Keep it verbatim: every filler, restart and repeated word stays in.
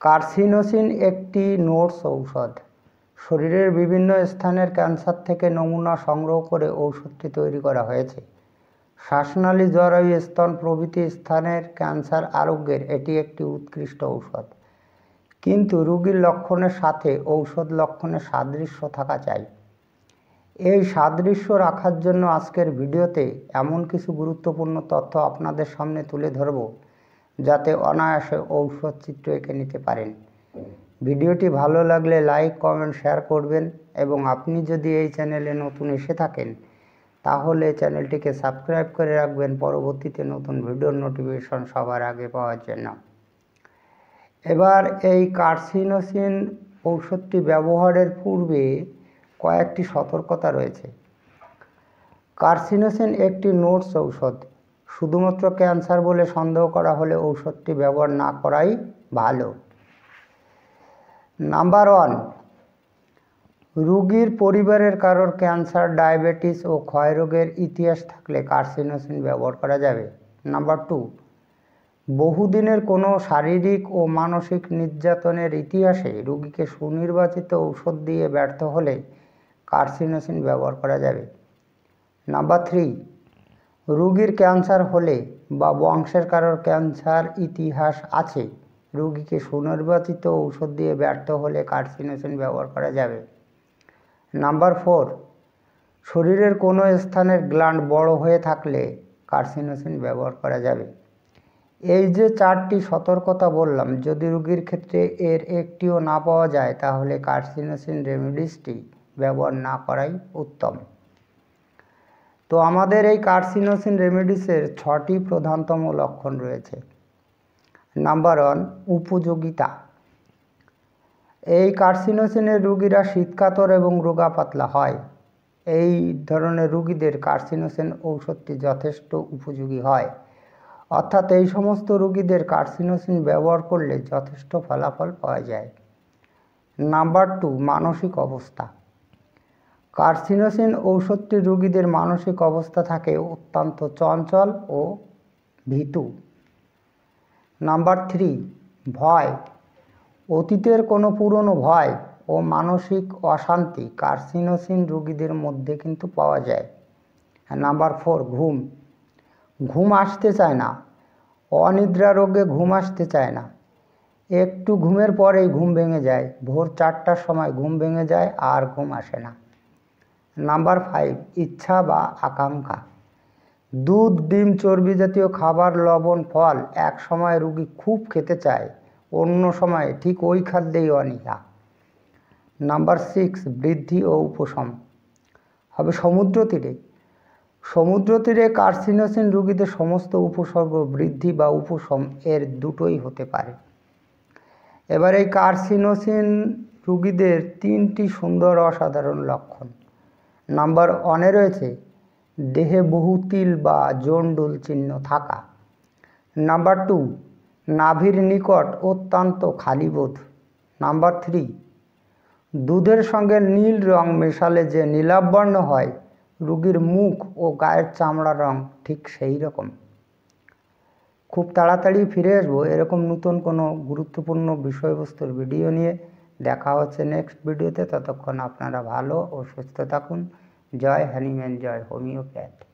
Carcinosin একটি notes ঔষধ। শরীরের বিভিন্ন স্থানের ক্যান্সার থেকে নমুনা সংগ্রহ করে ঔষধটি তৈরি করা হয়েছে। শ্বাসনালী, জরায়ু, স্তন প্রভৃতি স্থানের ক্যান্সার আরোগ্যের এটি একটি উৎকৃষ্ট ঔষধ। কিন্তু রোগীর লক্ষণের সাথে ঔষধ লক্ষণের সাদৃশ্য থাকা চাই। এই সাদৃশ্য রাখার জন্য আজকের ভিডিওতে এমন কিছু গুরুত্বপূর্ণ তথ্য আপনাদের সামনে তুলে ধরব, যাতে অনায়াসে ঔষধ চিত্র এঁকে নিতে পারেন। ভিডিওটি ভালো লাগলে লাইক, কমেন্ট, শেয়ার করবেন এবং আপনি যদি এই চ্যানেলে নতুন এসে থাকেন তাহলে চ্যানেলটিকে সাবস্ক্রাইব করে রাখবেন পরবর্তীতে নতুন ভিডিওর নোটিফিকেশন সবার আগে পাওয়ার জন্য। এবার এই কার্সিনোসিন ঔষধটি ব্যবহারের পূর্বে কয়েকটি সতর্কতা রয়েছে। কার্সিনোসিন একটি নোটস ঔষধ। শুধুমাত্র ক্যান্সার বলে সন্দেহ করা হলে ঔষধটি ব্যবহার না করাই ভালো। নাম্বার ওয়ান, রোগীর পরিবারের কারোর ক্যান্সার, ডায়াবেটিস ও ক্ষয়রোগের ইতিহাস থাকলে কার্সিনোসিন ব্যবহার করা যাবে। নাম্বার টু, বহুদিনের কোনো শারীরিক ও মানসিক নির্যাতনের ইতিহাসে রোগীকে সুনির্বাচিত ঔষধ দিয়ে ব্যর্থ হলে কার্সিনোসিন ব্যবহার করা যাবে। নাম্বার থ্রি, রোগীর ক্যান্সার হলে বা বংশের কারোর ক্যান্সার ইতিহাস আছে, রোগীকে সুনির্বাচিত ঔষধ দিয়ে ব্যর্থ হলে কার্সিনোসিন ব্যবহার করা যাবে। নাম্বার ফোর, শরীরের কোনো স্থানের গ্ল্যান্ড বড় হয়ে থাকলে কার্সিনোসিন ব্যবহার করা যাবে। এই যে চারটি সতর্কতা বললাম, যদি রোগীর ক্ষেত্রে এর একটিও না পাওয়া যায় তাহলে কার্সিনোসিন রেমেডিসটি ব্যবহার না করাই উত্তম। তো আমাদের এই কার্সিনোসিন রেমেডিসের ছটি প্রধানতম লক্ষণ রয়েছে। নাম্বার ওয়ান, উপযোগিতা। এই কার্সিনোসিনের রোগীরা শীতকাতর এবং রোগা পাতলা হয়। এই ধরনের রোগীদের কার্সিনোসিন ঔষধটি যথেষ্ট উপযোগী হয়, অর্থাৎ এই সমস্ত রোগীদের কার্সিনোসিন ব্যবহার করলে যথেষ্ট ফলাফল পাওয়া যায়। নাম্বার টু, মানসিক অবস্থা। কার্সিনোসিন ঔষধটি রোগীদের মানসিক অবস্থা থাকে অত্যন্ত চঞ্চল ও ভীতু। নাম্বার থ্রি, ভয়। অতীতের কোনো পুরনো ভয় ও মানসিক অশান্তি কার্সিনোসিন রোগীদের মধ্যে কিন্তু পাওয়া যায়। নাম্বার ফোর, ঘুম। ঘুম আসতে চায় না। অনিদ্রা রোগে ঘুম আসতে চায় না। একটু ঘুমের পরেই ঘুম ভেঙে যায়। ভোর চারটার সময় ঘুম ভেঙে যায় আর ঘুম আসে না। নাম্বার ফাইভ, ইচ্ছা বা আকাঙ্ক্ষা। দুধ, ডিম, চর্বি জাতীয় খাবার, লবণ, ফল এক সময় রোগী খুব খেতে চায়, অন্য সময় ঠিক ওই খাদ্যেই অনীহা। নাম্বার সিক্স, বৃদ্ধি ও উপশম। হবে সমুদ্র তীরে। সমুদ্র তীরে কার্সিনোসিন রোগীদের সমস্ত উপসর্গ বৃদ্ধি বা উপশম এর দুটোই হতে পারে। এবার এই কার্সিনোসিন রোগীদের তিনটি সুন্দর অসাধারণ লক্ষণ। নাম্বার ওয়ানে রয়েছে দেহে বহু তিল বা জন্ডুল চিহ্ন থাকা। নাম্বার টু, নাভির নিকট অত্যন্ত খালি বোধ। নাম্বার থ্রি, দুধের সঙ্গে নীল রং মেশালে যে নীলাবর্ণ হয়, রোগীর মুখ ও গায়ের চামড়ার রং ঠিক সেই রকম। খুব তাড়াতাড়ি ফিরে আসবো এরকম নতুন কোনো গুরুত্বপূর্ণ বিষয়বস্তুর ভিডিও নিয়ে। দেখা হচ্ছে নেক্সট ভিডিওতে। ততক্ষণ আপনারা ভালো ও সুস্থ থাকুন। জয় হ্যানিম্যান, জয় হোমিওপ্যাথ।